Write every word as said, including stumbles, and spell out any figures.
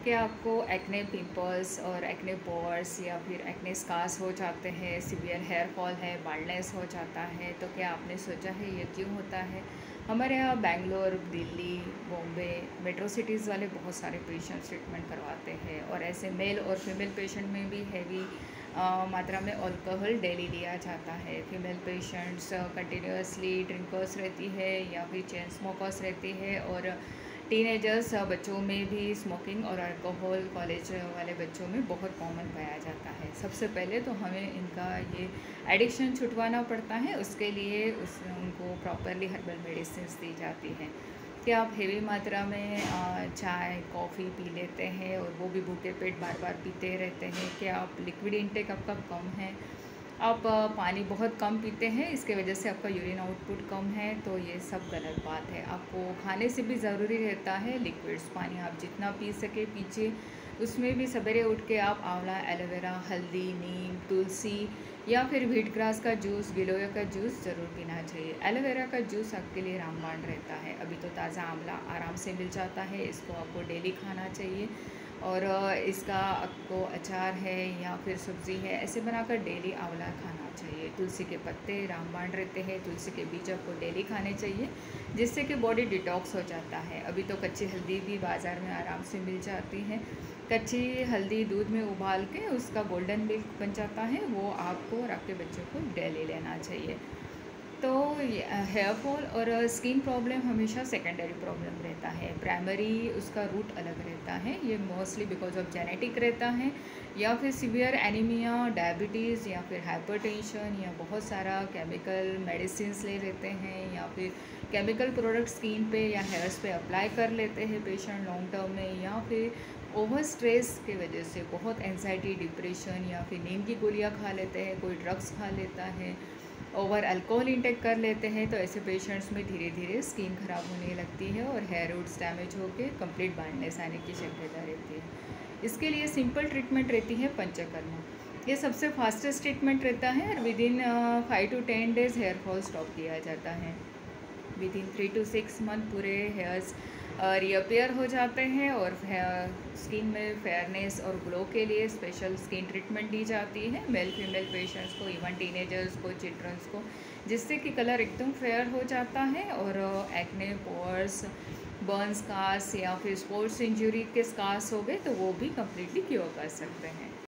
क्या आपको acne pimples और एक्ने पोर्स या फिर एक्ने स्कार्स हो जाते हैं, सीवियर हेयर फॉल है, बाल्डनेस हो जाता है, तो क्या आपने सोचा है ये क्यों होता है? हमारे यहाँ बेंगलोर, दिल्ली, बॉम्बे, मेट्रो सिटीज़ वाले बहुत सारे पेशेंट्स ट्रीटमेंट करवाते हैं और ऐसे मेल और फीमेल पेशेंट में भी हैवी मात्रा में अल्कोहल डेली लिया जाता है। फीमेल पेशेंट्स कंटिन्यूसली ड्रिंकर्स रहती है या फिर चेन स्मोकर्स रहती है और टीनेजर्स बच्चों में भी स्मोकिंग और अल्कोहल कॉलेज वाले बच्चों में बहुत कॉमन पाया जाता है। सबसे पहले तो हमें इनका ये एडिक्शन छुटवाना पड़ता है, उसके लिए उस उनको प्रॉपरली हर्बल मेडिसिन दी जाती हैं। कि आप हेवी मात्रा में चाय कॉफ़ी पी लेते हैं और वो भी भूखे पेट बार बार पीते रहते हैं? क्या आप लिक्विड इंटेक आपका कम है, आप पानी बहुत कम पीते हैं, इसके वजह से आपका यूरिन आउटपुट कम है, तो ये सब गलत बात है। आपको खाने से भी ज़रूरी रहता है लिक्विड्स, पानी आप जितना पी सके पीजिए। उसमें भी सवेरे उठ के आप आंवला, एलोवेरा, हल्दी, नीम, तुलसी या फिर व्हीट ग्रास का जूस, गिलोय का जूस ज़रूर पीना चाहिए। एलोवेरा का जूस आपके लिए रामबाण रहता है। अभी तो ताज़ा आंवला आराम से मिल जाता है, इसको आपको डेली खाना चाहिए और इसका आपको अचार है या फिर सब्ज़ी है ऐसे बनाकर डेली आंवला खाना चाहिए। तुलसी के पत्ते रामबाण रहते हैं, तुलसी के बीज आपको डेली खाने चाहिए, जिससे कि बॉडी डिटॉक्स हो जाता है। अभी तो कच्ची हल्दी भी बाज़ार में आराम से मिल जाती है। कच्ची हल्दी दूध में उबाल के उसका गोल्डन मिल्क बन जाता है, वो आपको और आपके बच्चों को डेली लेना चाहिए। तो हेयर फॉल और स्किन प्रॉब्लम हमेशा सेकेंडरी प्रॉब्लम रहता है, प्राइमरी उसका रूट अलग रहता है। ये मोस्टली बिकॉज ऑफ जेनेटिक रहता है या फिर सीवियर एनीमिया, डायबिटीज़ या फिर हाइपरटेंशन या बहुत सारा केमिकल मेडिसिन्स ले लेते हैं या फिर केमिकल प्रोडक्ट स्किन पे या हेयर्स पे अप्लाई कर लेते हैं पेशेंट लॉन्ग टर्म में, या फिर ओवर स्ट्रेस की वजह से बहुत एंजाइटी, डिप्रेशन या फिर नींद की गोलियाँ खा लेते हैं, कोई ड्रग्स खा लेता है, ओवर अल्कोहल इंटेक कर लेते हैं, तो ऐसे पेशेंट्स में धीरे धीरे स्किन ख़राब होने लगती है और हेयर रूट्स डैमेज होकर कंप्लीट बाल्डनेस आने की शक्यता रहती है। इसके लिए सिंपल ट्रीटमेंट रहती है पंचकर्मा। ये सबसे फास्टेस्ट ट्रीटमेंट रहता है और within five to ten days hair fall stop किया जाता है। Within three to six month पूरे हेयर्स रीअपेयर हो जाते हैं और स्किन में फेयरनेस और ग्लो के लिए स्पेशल स्किन ट्रीटमेंट दी जाती है मेल फीमेल पेशेंट्स को, इवन टीनेजर्स को, चिल्ड्रंस को, जिससे कि कलर एकदम फेयर हो जाता है और एक्ने, पोर्स, बर्न स्कार्स या फिर स्पोर्ट्स इंजरी के स्कार्स हो गए तो वो भी कम्प्लीटली क्योर कर सकते हैं।